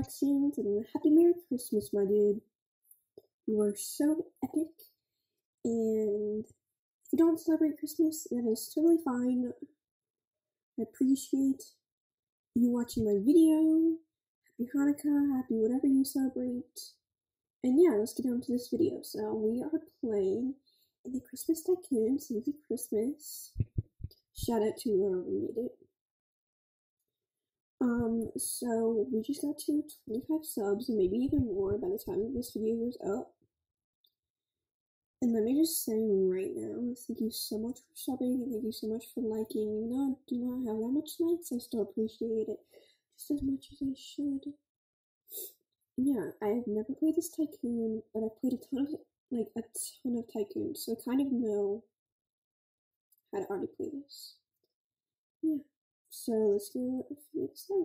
Robloxians, and happy Merry Christmas, my dude. You are so epic, and if you don't celebrate Christmas, that is totally fine. I appreciate you watching my video. Happy Hanukkah, happy whatever you celebrate. And yeah, let's get on to this video. So we are playing in the Christmas Tycoon, Save the Christmas. Shout out to whoever made it. So we just got to 25 subs, and maybe even more by the time this video goes up. And let me just say right now, thank you so much for subbing, and thank you so much for liking. Even though I do not have that much likes, I still appreciate it just as much as I should. Yeah, I've never played this Tycoon, but I've played a ton of Tycoons, so I kind of know how to already play this. Yeah, so let's go figure this out.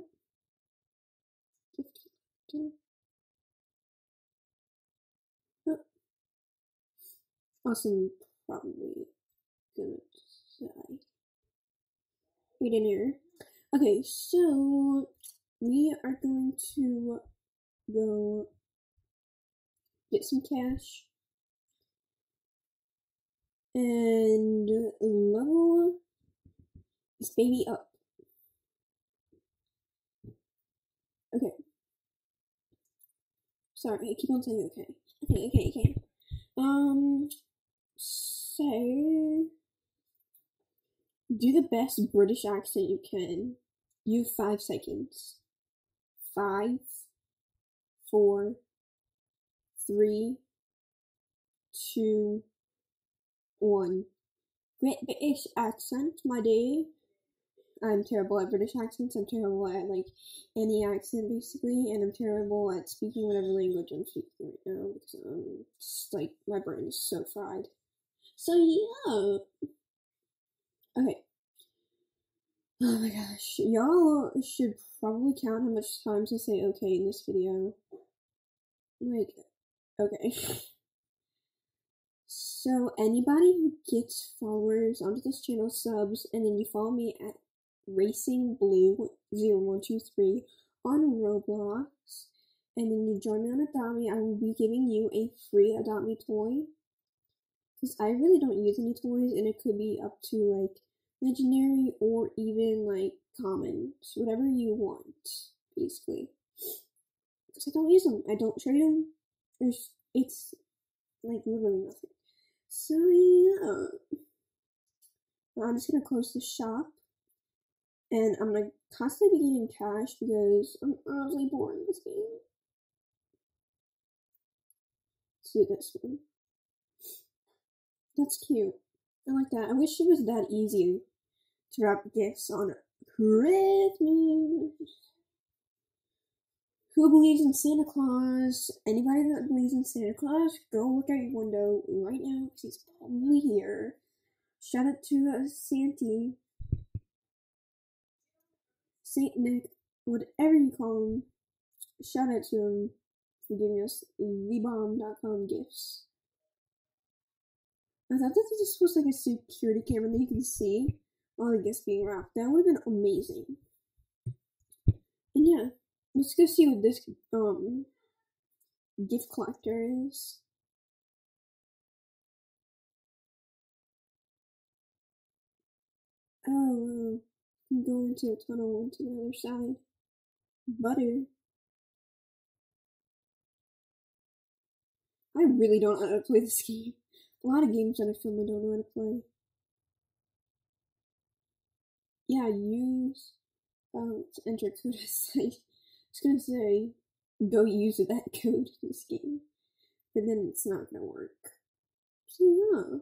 Oh. Awesome, probably gonna die. Wait in here. Okay, so we are going to go get some cash and level this baby up. Okay. Sorry, I keep on saying okay. Okay. So do the best British accent you can. You have 5 seconds. 5, 4, 3, 2, 1. Great British accent, my dear. I'm terrible at British accents. I'm terrible at any accent basically, and I'm terrible at speaking whatever language I'm speaking right now because just my brain is so fried. So yeah. Okay. Oh my gosh, y'all should probably count how much times I say okay in this video. Okay. So anybody who gets followers onto this channel, subs, and then you follow me at RacingBlue0123 on Roblox, and then you join me on Adopt Me, I will be giving you a free Adopt Me toy. Because I really don't use any toys, and it could be up to legendary or even common, whatever you want, basically. Because I don't use them, I don't trade them. It's literally nothing. So yeah, I'm just gonna close the shop, and I'm gonna constantly be getting cash because I'm honestly bored in this game. Let's do this one. That's cute. I like that. I wish it was that easy to wrap gifts on Christmas. Who believes in Santa Claus? Anybody that believes in Santa Claus, go look out your window right now because he's probably here. Shout out to Santy, Saint Nick, whatever you call him. Shout out to him for giving us thebomb.com gifts. I thought that this was a security camera that you can see all the gifts being wrapped. That would have been amazing. And yeah, let's go see what this gift collector is. Oh, I'm going into a tunnel onto the other side. Butter. I really don't know how to play this game. A lot of games that I film I don't know how to play. Yeah, use to enter code as I was gonna say go use that code in this game, but then it's not gonna work. So yeah.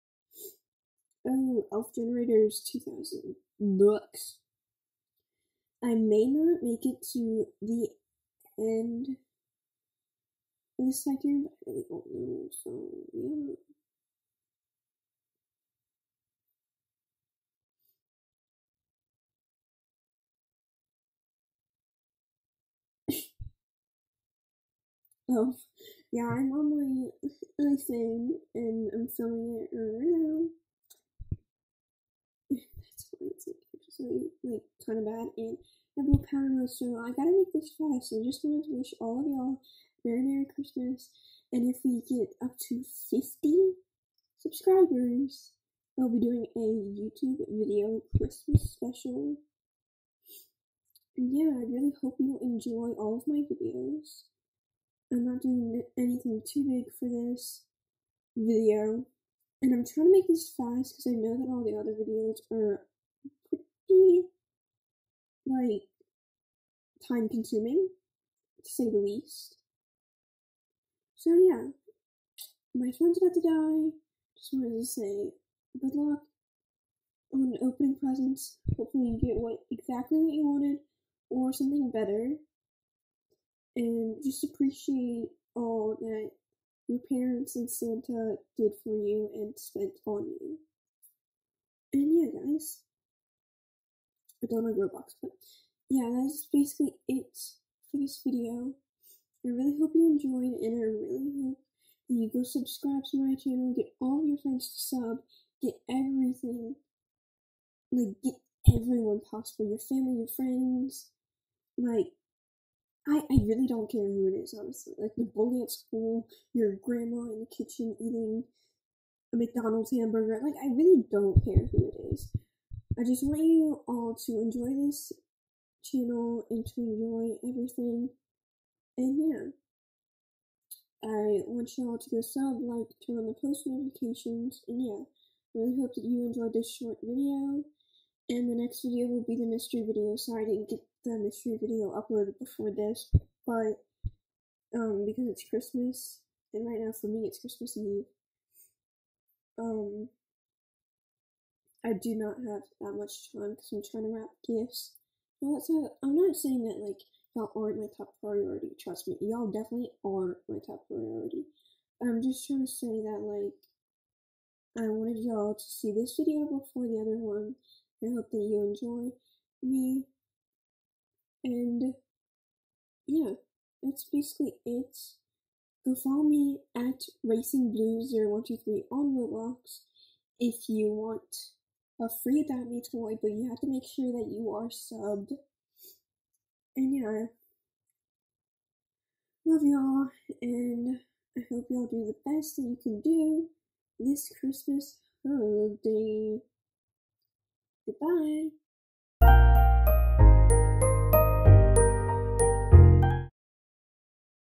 Oh, elf generators, 2,000 bucks. I may not make it to the end of this Tycoon, but I really don't know, so yeah. Oh, yeah, I'm on my iPhone, and I'm filming it right now. That's why it's kind of bad, and have blue powder mode, so I gotta make this fast. So I just wanted to wish all of y'all Merry Christmas. And if we get up to 50 subscribers, I'll be doing a YouTube video Christmas special. And yeah, I really hope you enjoy all of my videos. I'm not doing anything too big for this video. And I'm trying to make this fast because I know that all the other videos are pretty, like, time consuming, to say the least. So yeah, my phone's about to die. Just wanted to say good luck on opening presents. Hopefully you get exactly what you wanted or something better. And just appreciate all that your parents and Santa did for you and spent on you. And yeah, guys, I don't like Roblox, but yeah, that's basically it for this video. I really hope you enjoyed, and I really hope that you go subscribe to my channel, get all of your friends to sub, get everything, like, get everyone possible, your family, your friends, like, I really don't care who it is, honestly. Like, the bully at school, your grandma in the kitchen eating a McDonald's hamburger. Like, I really don't care who it is. I just want you all to enjoy this channel and to enjoy everything. And yeah, I want y'all to go sub, like, turn on the post notifications. And yeah, really hope that you enjoyed this short video. And the next video will be the mystery video. Sorry I didn't get the mystery video uploaded before this, but because it's Christmas, and right now for me it's Christmas Eve, I do not have that much time because I'm trying to wrap gifts. Well, I'm not saying that, like, y'all aren't my top priority. Trust me, y'all definitely are my top priority. I'm just trying to say that, like, I wanted y'all to see this video before the other one. I hope that you enjoy me. And yeah, that's basically it. Go follow me at RacingBlue0123 on Roblox if you want a free Adopt Me toy, but you have to make sure that you are subbed. And yeah, love y'all, and I hope y'all do the best that you can do this Christmas holiday. Goodbye.